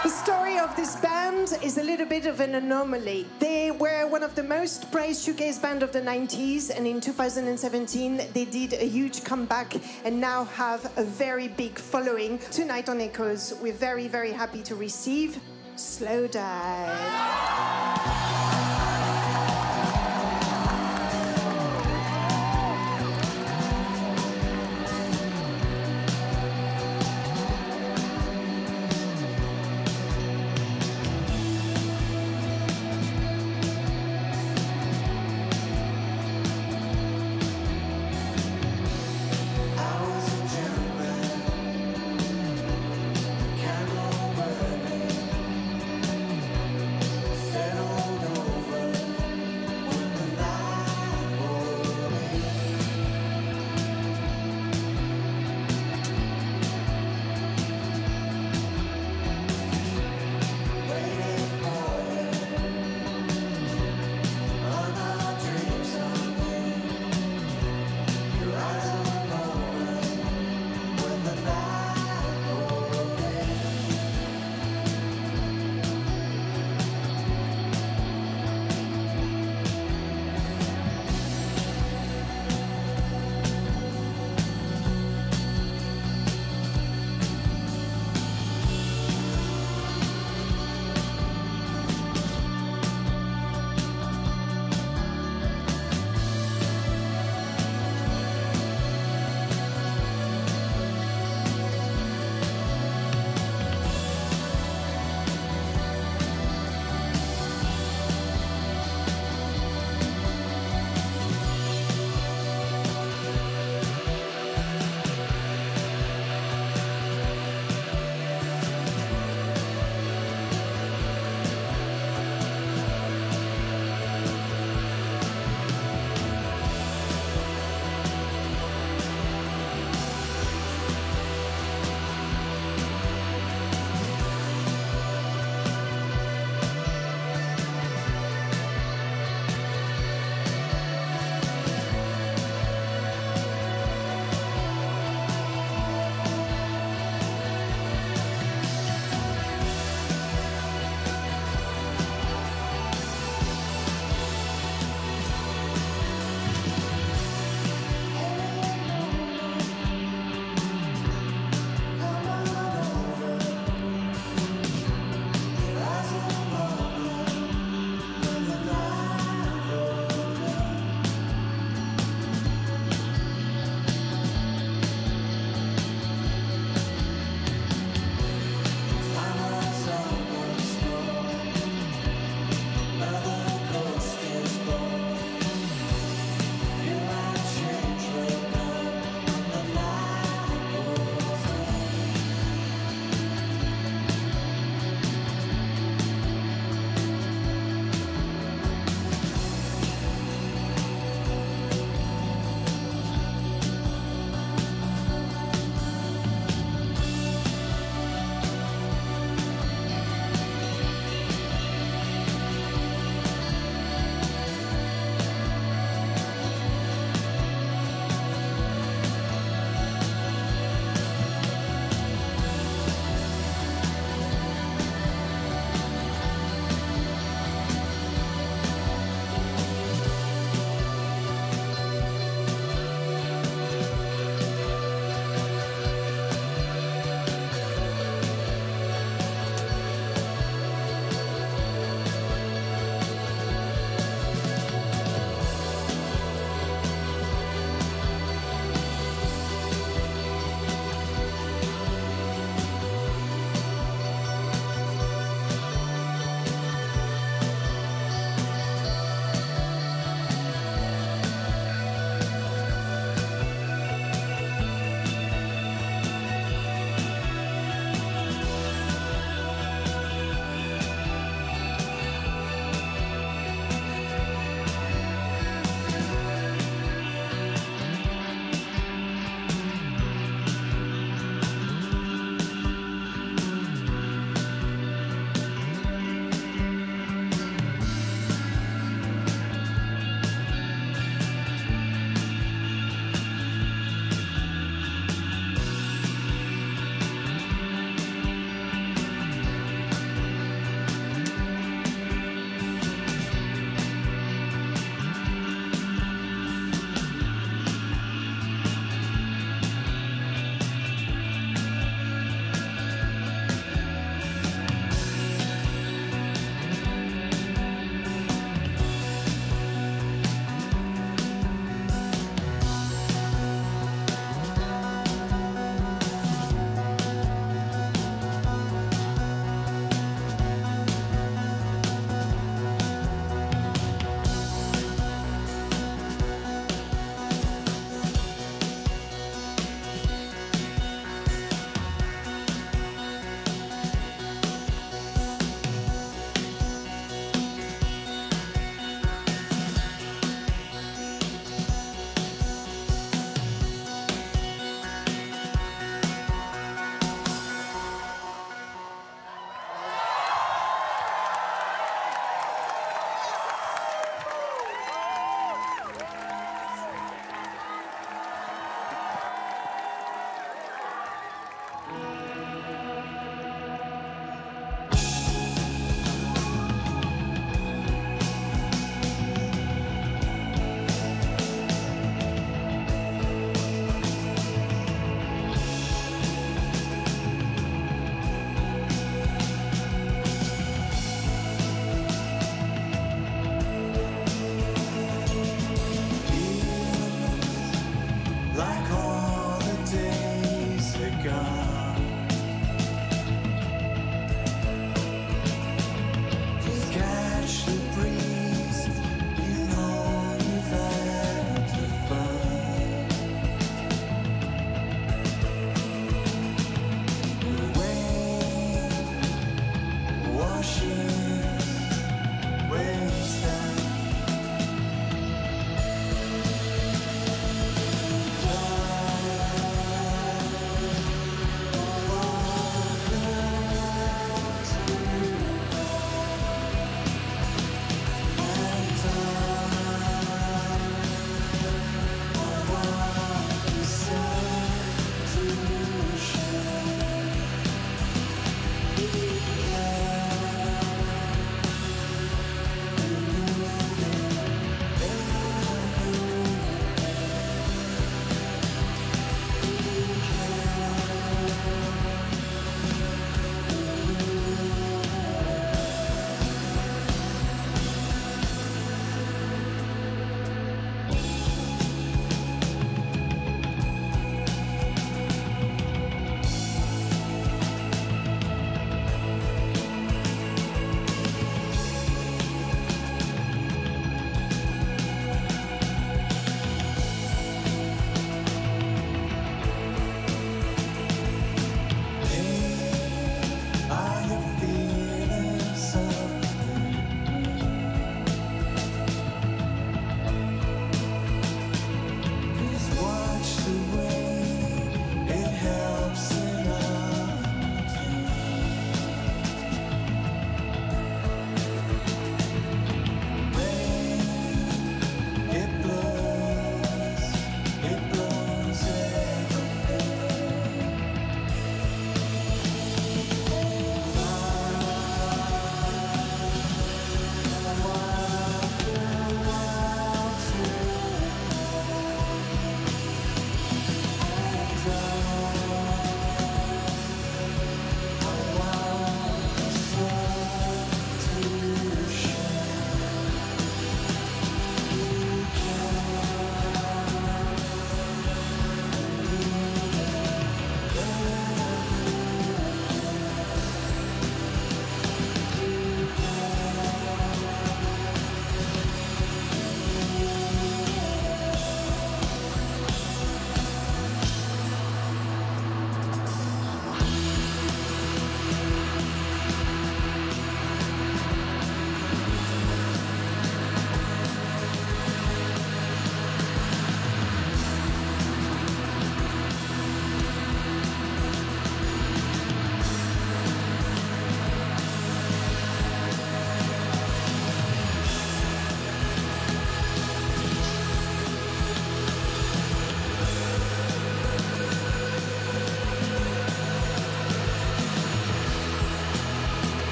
The story of this band is a little bit of an anomaly. They were one of the most praised shoegaze band of the 90s, and in 2017 they did a huge comeback and now have a very big following. Tonight on Echoes, we're very, very happy to receive Slowdive. Settle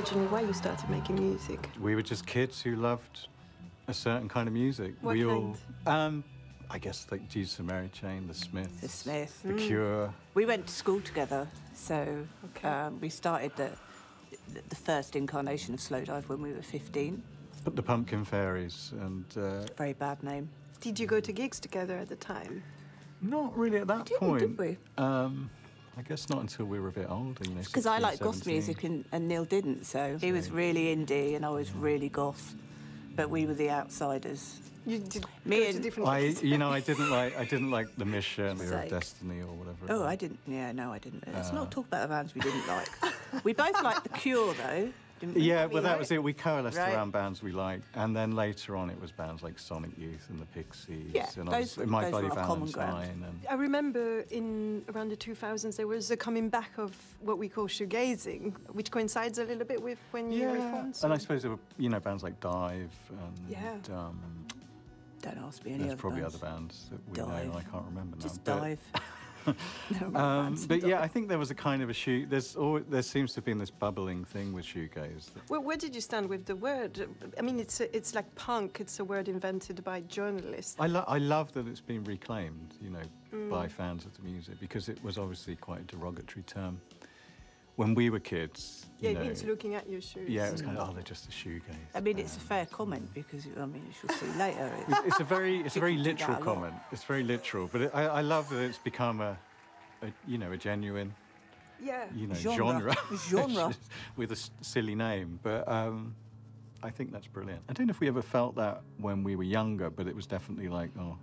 originally why you started making music? We were just kids who loved a certain kind of music. What kind? I guess like Jesus and Mary Chain, the Smiths. The Smiths. The Cure. We went to school together, so we started the first incarnation of Slowdive when we were 15. But the Pumpkin Fairies and... Very bad name. Did you go to gigs together at the time? Not really at that Did point. we? I guess not until we were a bit older, you know, Because I 16, liked goth 17. music and Neil didn't, so he was really indie and I was really goth. But we were the outsiders. You did Me go to and- different I gigs. didn't like the Mission or Sake. Destiny or whatever. Oh, I didn't. Yeah, no, I didn't. Let's not talk about the bands we didn't like. We both liked The Cure, though. Didn't we? Yeah, well, that was it. We coalesced Right. around bands we liked, and then later on it was bands like Sonic Youth and the Pixies, Yeah, and those My were Bloody our common ground. Valentine. And I remember around the 2000s there was a coming back of what we call shoegazing, which coincides a little bit with when you reformed. and I suppose there were, you know, bands like Dive and Yeah. Don't ask me any there's other probably bands. other bands that we Dive. know. I can't remember now. Just but- Dive. No, bands but and yeah, Dive. I think there was a kind of a shoe. There seems to have been this bubbling thing with shoegaze. That, Well, where did you stand with the word? I mean, it's like punk. It's a word invented by journalists. I love that it's been reclaimed, you know, by fans of the music, because it was obviously quite a derogatory term when we were kids. Yeah, you it know, means looking at your shoes. Yeah, it was kind of, oh, they're just a shoegaze. I mean, it's a fair comment because, I mean, as you'll see later, It's a very do that literal a lot. comment. It's very literal, but I love that it's become a genuine, Yeah. you know, Genre. Genre. with a silly name. But I think that's brilliant. I don't know if we ever felt that when we were younger, but it was definitely like, oh,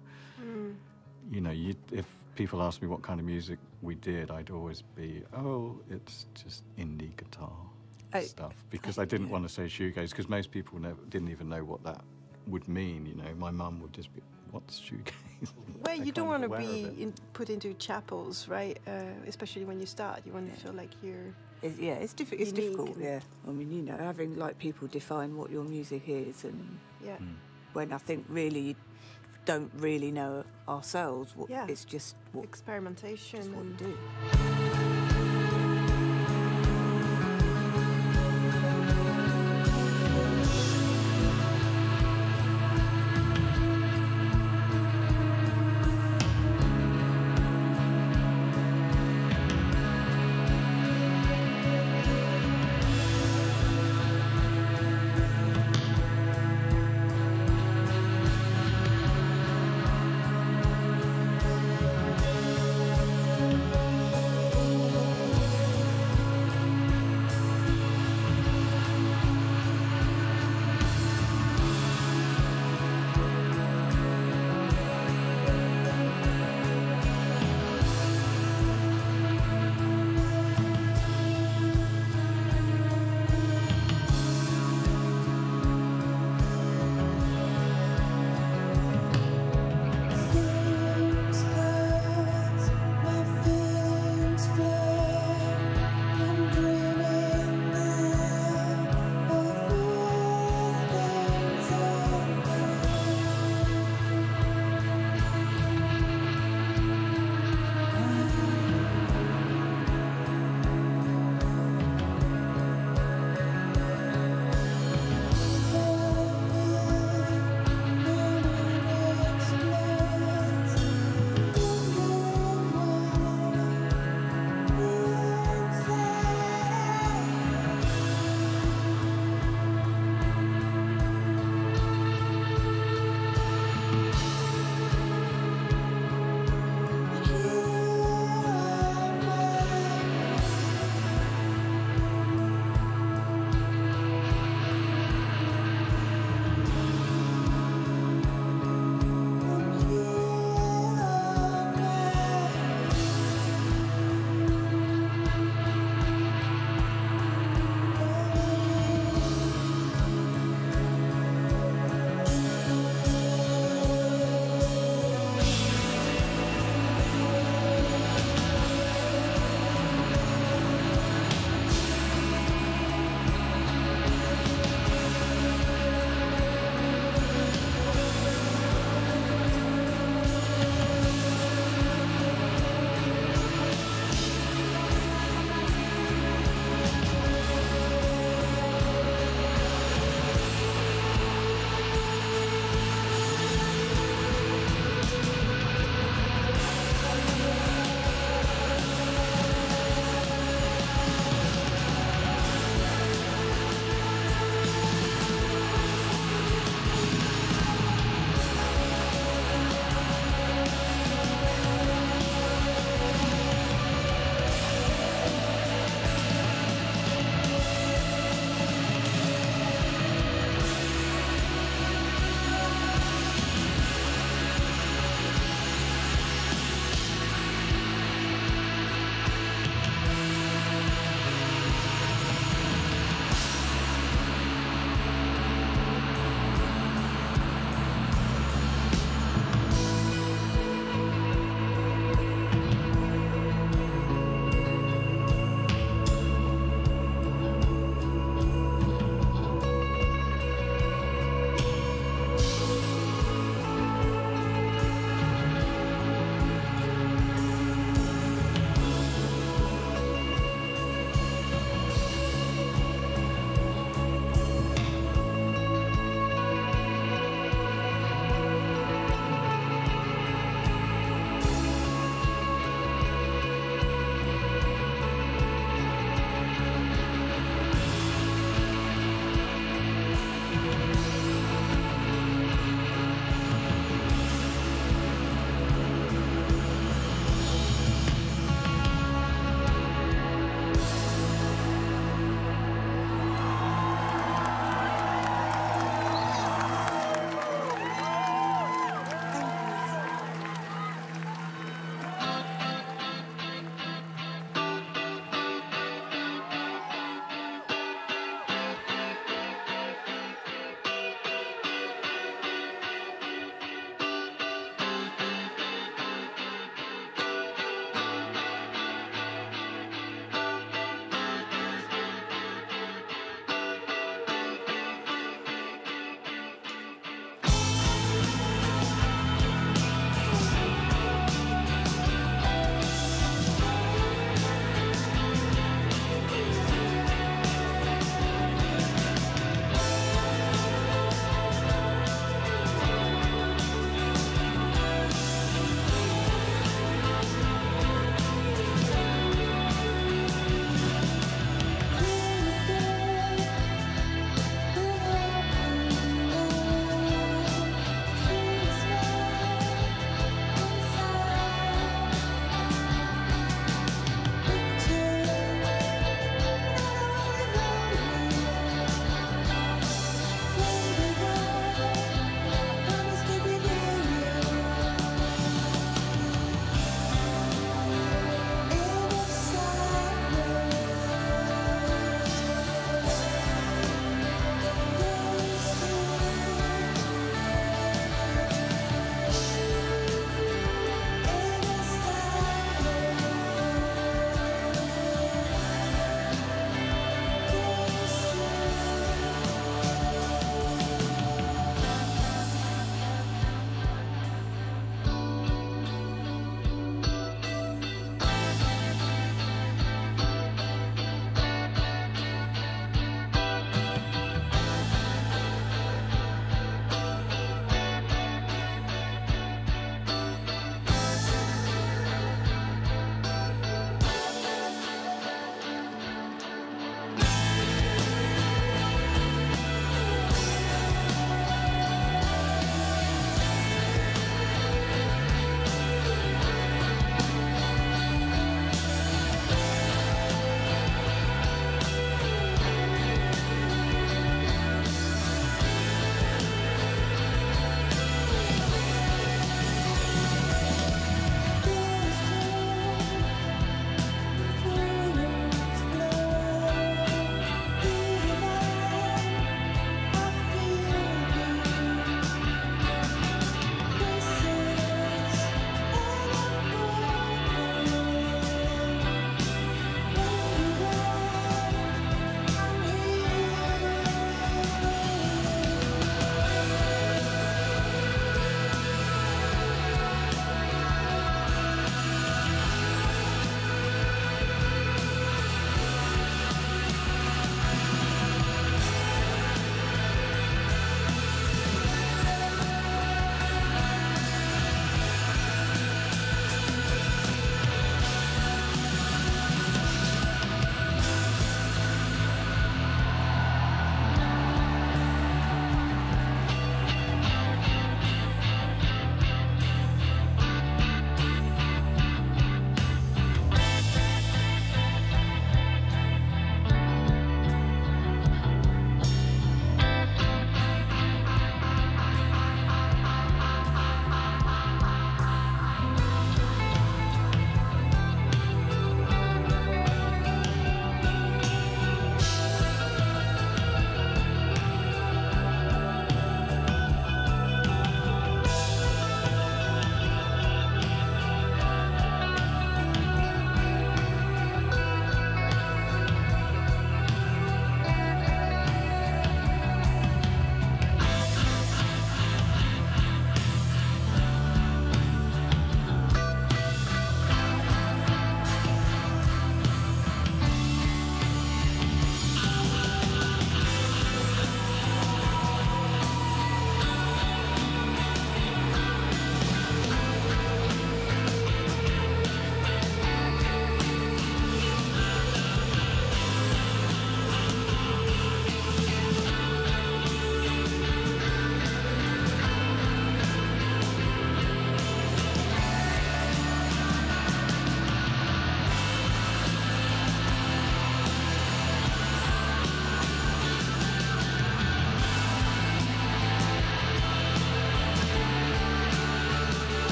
you know, if people asked me what kind of music we did, I'd always be, oh, it's just indie guitar stuff, because I didn't want to say shoegaze, because most people didn't even know what that would mean. You know, my mum would just be, what's shoegaze? Well, They're you don't kind want of to aware of be it. put into chapels, right? Especially when you start, you want to feel like you're. it's Unique difficult, and- yeah. I mean, you know, having like people define what your music is, and Yeah. when I think really don't really know ourselves, Yeah. it's just what Experimentation. we and- do.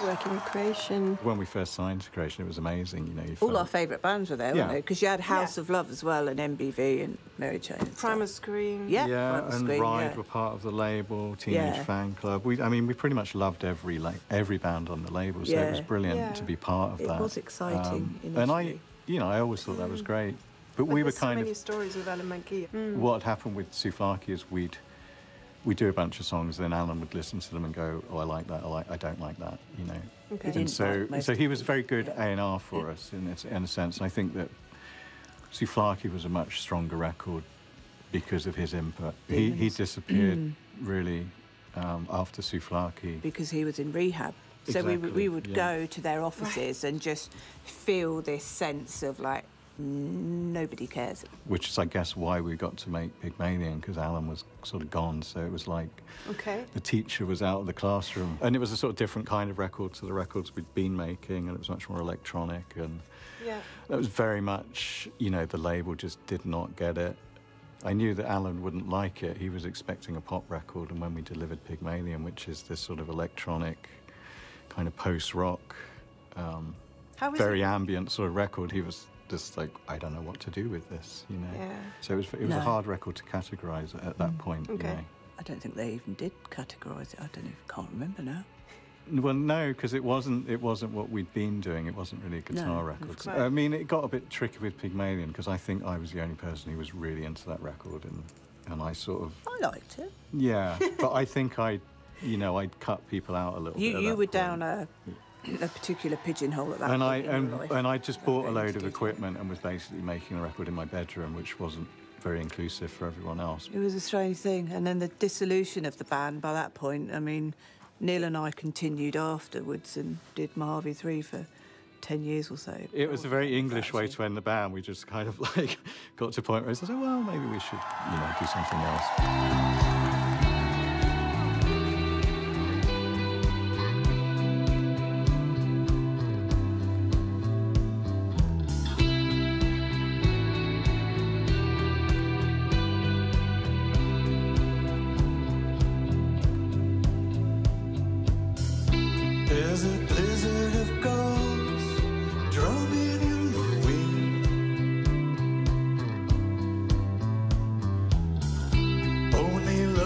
working with Creation. When we first signed to Creation, it was amazing. You know, you All felt- our favourite bands were there, weren't Yeah. they? Because you had House Yeah. of Love as well, and MBV and Mary Jane. and stuff. Primer Screen. Yeah, Yeah, Primal and Scream, Ride yeah. were part of the label, Teenage Yeah. Fan Club. I mean, we pretty much loved every band on the label, so it was Yeah. brilliant Yeah. to be part of It that. was exciting And I, initially. you know, I always thought that was great. But But we were there's so kind many of. stories with Alan McGee. What had happened with Souvlaki is we'd do a bunch of songs, then Alan would listen to them and go, "Oh, I like that. I don't like that." You know. Okay. He didn't And so, like most so he of was them. very good Yeah. A&R for us in a sense. And I think that Souvlaki was a much stronger record because of his input. He Demons. disappeared really after Souvlaki. Because he was in rehab. So we Exactly, would yeah. go to their offices and just feel this sense of like, nobody cares. Which is, I guess, why we got to make Pygmalion, because Alan was sort of gone. So it was like Okay. the teacher was out of the classroom. And it was a sort of different kind of record to the records we'd been making, and it was much more electronic. And Yeah. that was very much, you know, the label just did not get it. I knew that Alan wouldn't like it. He was expecting a pop record, and when we delivered Pygmalion, which is this sort of electronic, kind of post-rock, How was very it? ambient sort of record, he was just like, I don't know what to do with this, you know. Yeah. So it was No. a hard record to categorise at that point. Okay. You know. I don't think they even did categorise it. I don't even, can't remember now. Well, no, because it wasn't what we'd been doing. It wasn't really a guitar No, record. right. I mean, it got a bit tricky with Pygmalion because I think I was the only person who was really into that record, and I sort of I liked it. yeah. But I think I'd cut people out a little bit. You at you that were point. down a particular pigeonhole at that And point in your life. I just bought a Going load to of do equipment and was basically making a record in my bedroom, which wasn't very inclusive for everyone else. It was a strange thing. And then the dissolution of the band by that point, I mean, Neil and I continued afterwards and did Marvy 3 for 10 years or so. It was a very English way to end the band. We just kind of like got to a point where I said, oh, well, maybe we should, you know, do something else. There's a blizzard of gulls drumming in the wind. Only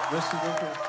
Merci beaucoup.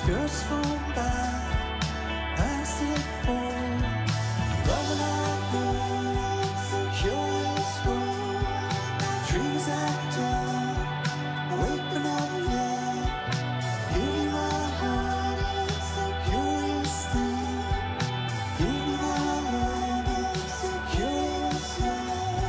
skirts fall by as it falls. Loving our birds, curious world. Dreams at dawn, waking up there. Give you my heart, it's a curious thing. Give you my love, it's a curious love.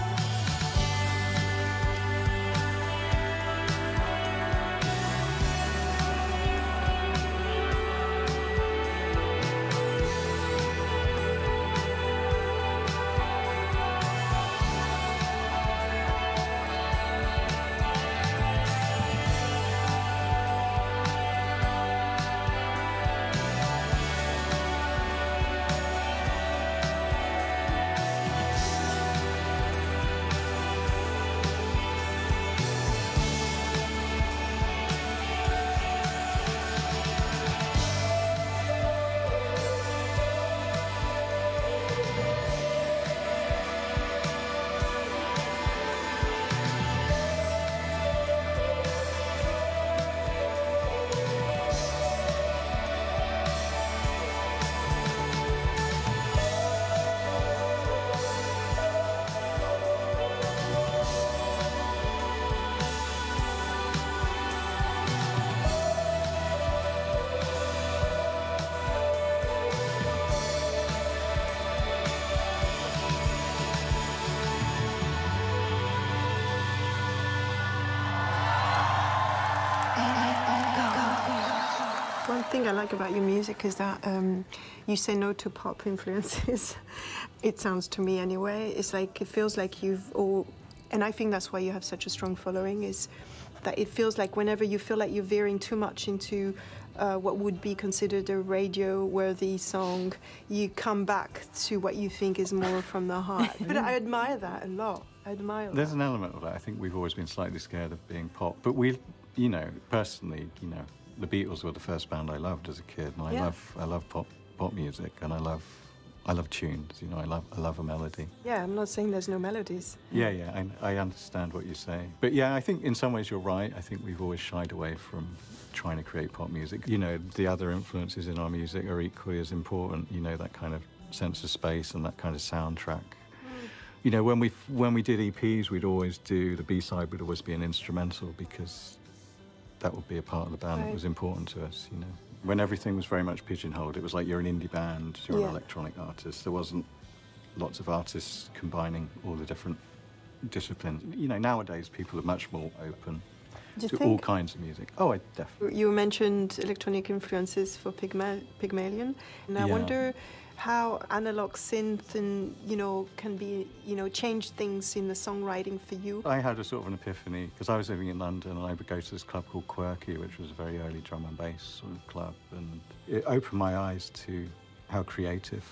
One thing I like about your music is that you say no to pop influences. It sounds to me anyway. It's like, it feels like you've all, and I think that's why you have such a strong following, is that it feels like whenever you feel like you're veering too much into what would be considered a radio-worthy song, you come back to what you think is more from the heart. But I admire that a lot. I admire There's that. an element of that. I think we've always been slightly scared of being pop, but we, you know, personally, you know, the Beatles were the first band I loved as a kid, and Yeah. I love pop music, and I love tunes. You know, I love a melody. Yeah, I'm not saying there's no melodies. Yeah, I understand what you say, but yeah, I think in some ways you're right. I think we've always shied away from trying to create pop music. You know, the other influences in our music are equally as important. You know, that kind of sense of space and that kind of soundtrack. You know, when we did EPs, we'd always do the B-side would always be an instrumental, because that would be a part of the band that was important to us, you know. When everything was very much pigeonholed, it was like you're an indie band, you're an electronic artist. There wasn't lots of artists combining all the different disciplines. You know, nowadays people are much more open to all kinds of music. Oh, I definitely. You mentioned electronic influences for Pygmalion, and I wonder how analog synth and, you know, can be, you know, change things in the songwriting for you. I had a sort of an epiphany, because I was living in London and I would go to this club called Quirky, which was a very early drum and bass sort of club, and it opened my eyes to how creative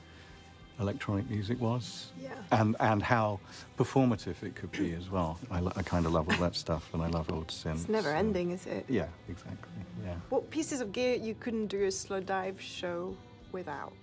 electronic music was, and how performative it could be as well. I kind of love all that stuff, and I love old synths. It's never ending, is it? Yeah, exactly, yeah. What pieces of gear you couldn't do a slow dive show without?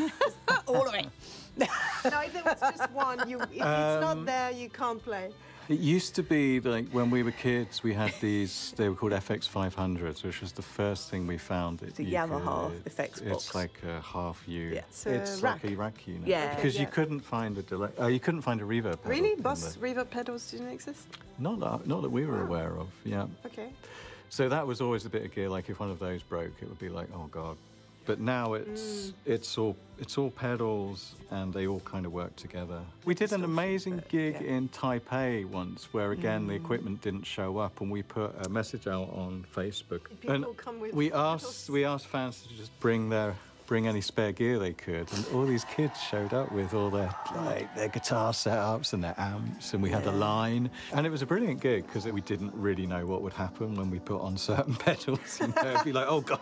All of it. No, if there was just one, if it's not there, you can't play. It used to be, like, when we were kids, we had these, they were called FX 500s, which was the first thing we found. It's a Yamaha effects box. It's like a half U. Yeah. It's like a rack unit. Yeah. Because you couldn't find a delay, you couldn't find a reverb pedal. Really? in Boss reverb pedals didn't exist? Not that we were aware of, yeah. Okay. So that was always a bit of gear, like if one of those broke, it would be like, oh God. But now it's all pedals, and they all kind of work together. We did an amazing gig in Taipei once, where again the equipment didn't show up, and we put a message out on Facebook. People come with we asked fans to just bring any spare gear they could, and all these kids showed up with all their guitar setups and their amps, and we had a line, and it was a brilliant gig because we didn't really know what would happen when we put on certain pedals. You know, it'd be like, oh God.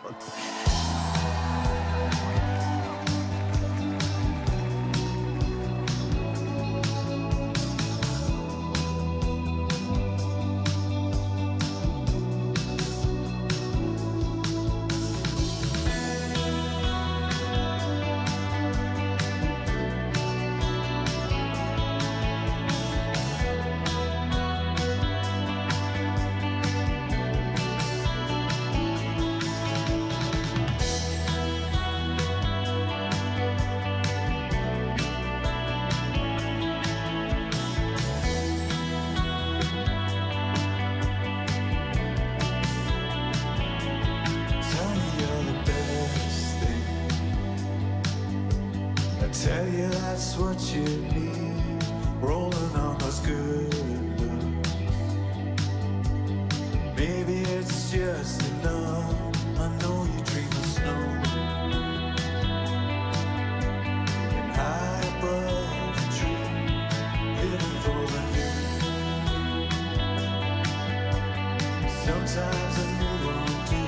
Tell you that's what you need, rolling on those good looks. Maybe it's just enough. I know you dream of snow and high above the tree, living for the new. Sometimes I move on too.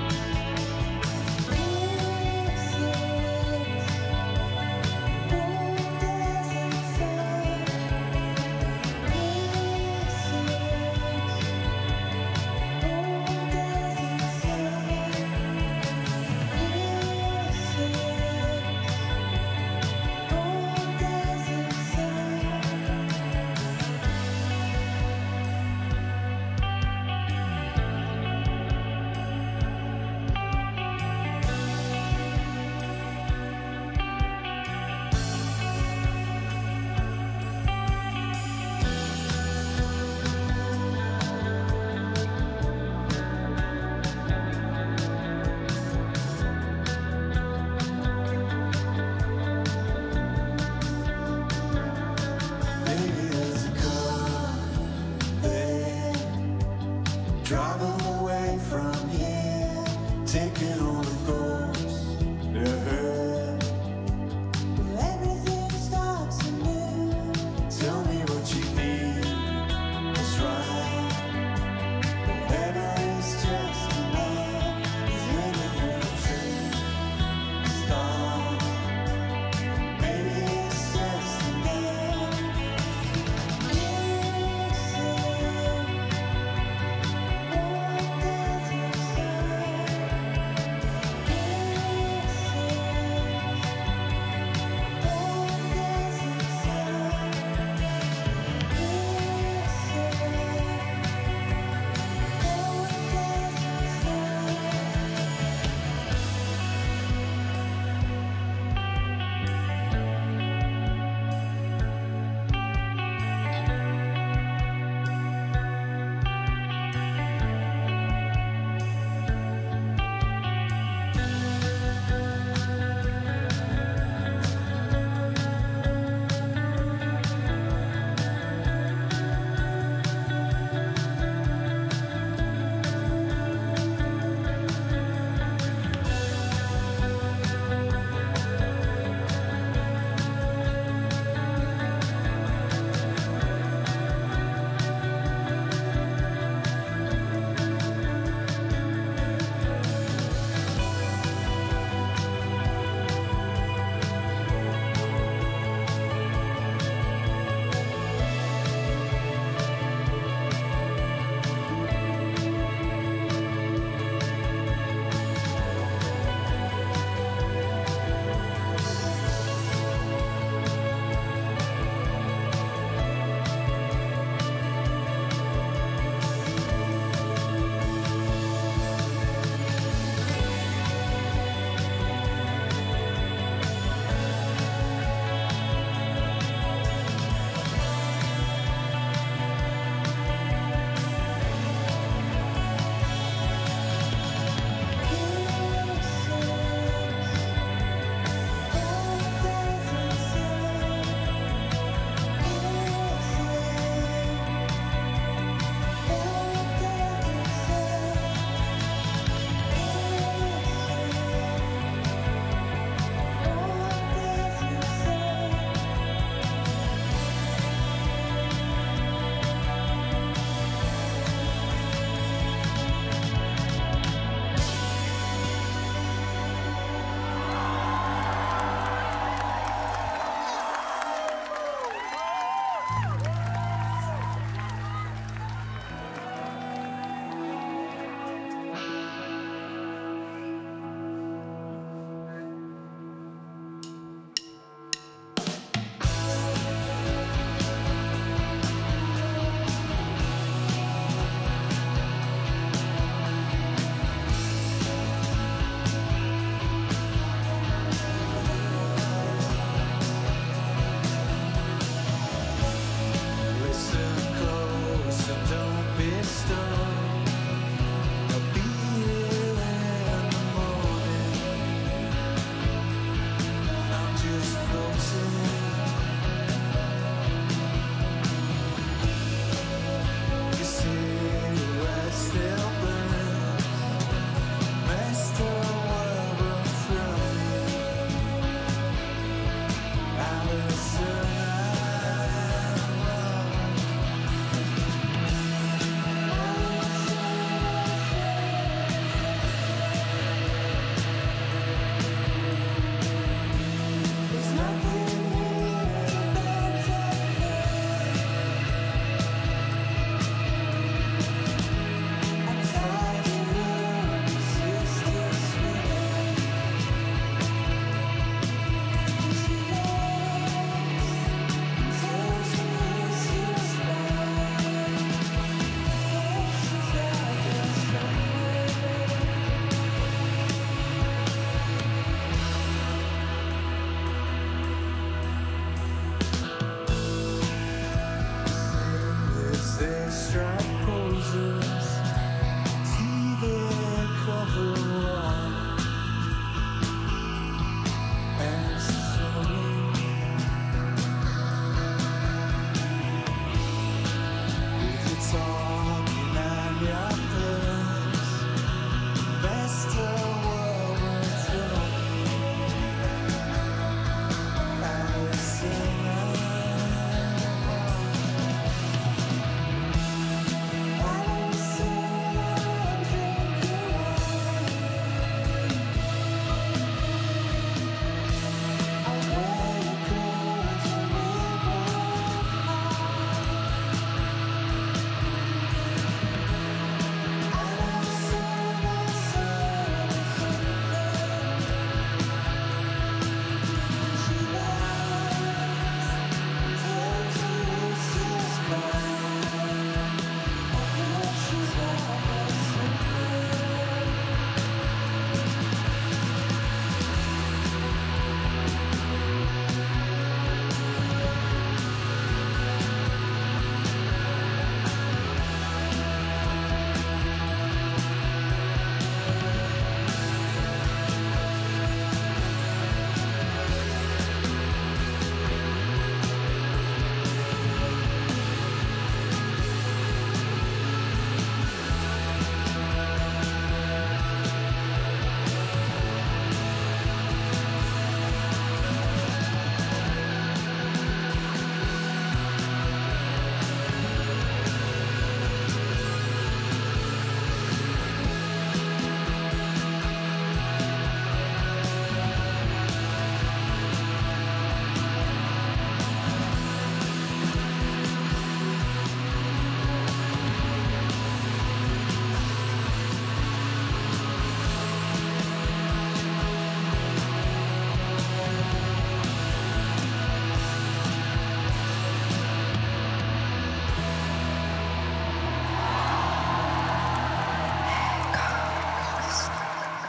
Driving away from here, taking all the ghosts. Everything starts anew. Tell me what you need. What's right? Whatever is just enough. Is living for the dream. Stop. Maybe it's just enough.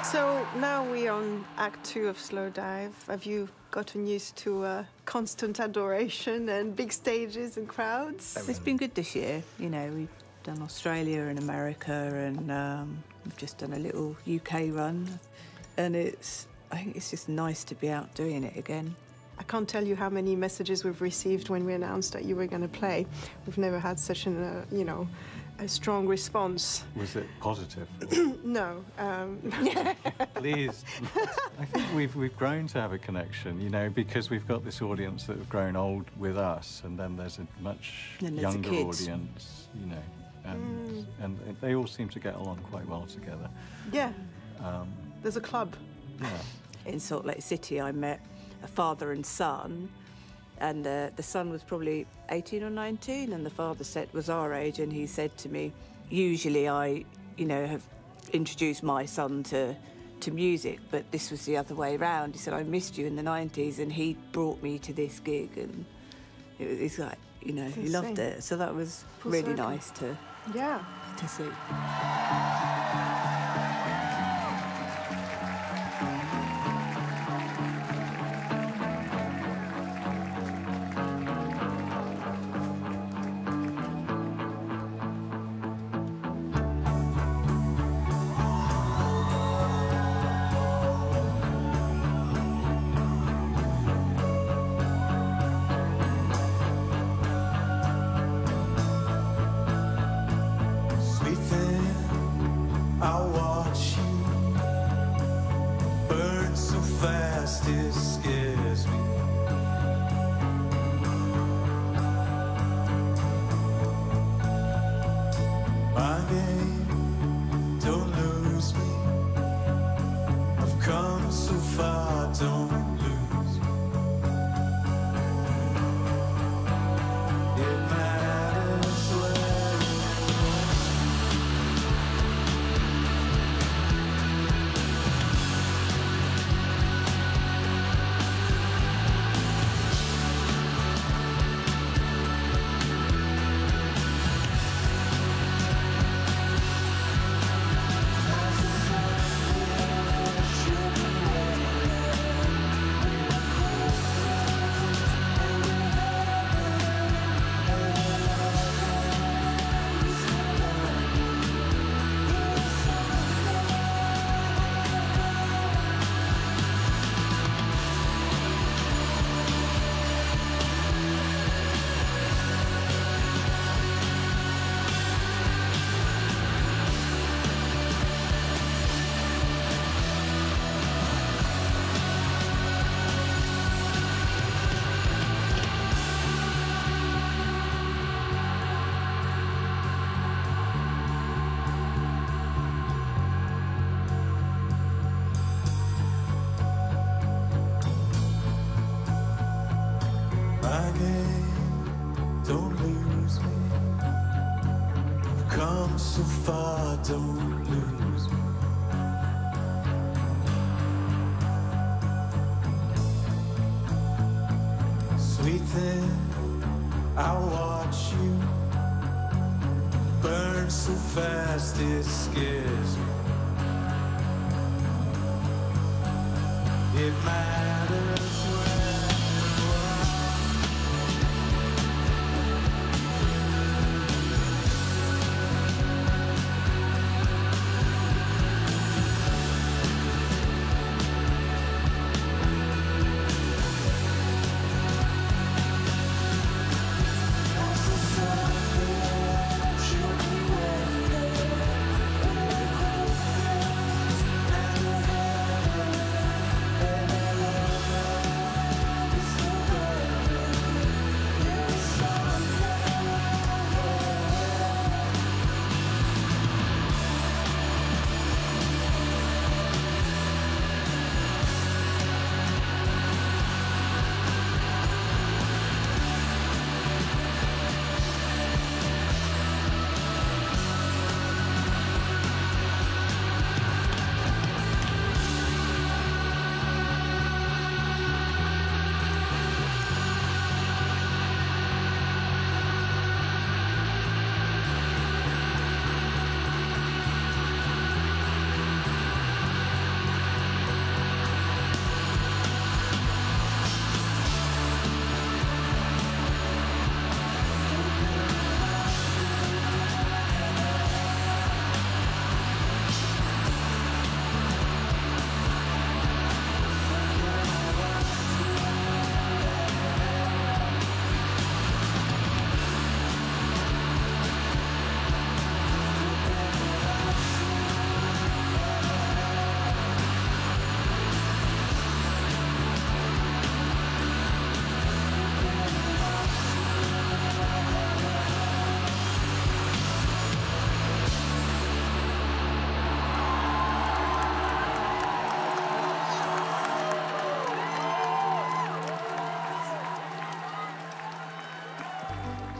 So now we're on Act 2 of Slow Dive. Have you gotten used to constant adoration and big stages and crowds? It's been good this year. You know, we've done Australia and America, and we've just done a little UK run. And I think it's just nice to be out doing it again. I can't tell you how many messages we've received when we announced that you were going to play. We've never had such an, a strong response. Was it positive? No. Please. I think we've grown to have a connection, you know, because we've got this audience that have grown old with us, and then there's a much younger audience, you know, and they all seem to get along quite well together. Yeah. There's a club. Yeah. In Salt Lake City, I met a father and son, and the son was probably 18 or 19, and the father was our age, and he said to me, usually I, have introduced my son to music, but this was the other way around. He said, I missed you in the 90s, and he brought me to this gig, and it's like, he loved it. So that was really nice to see.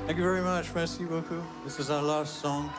Thank you very much. Merci beaucoup. This is our last song.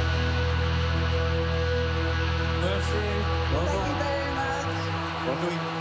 Thank you very much.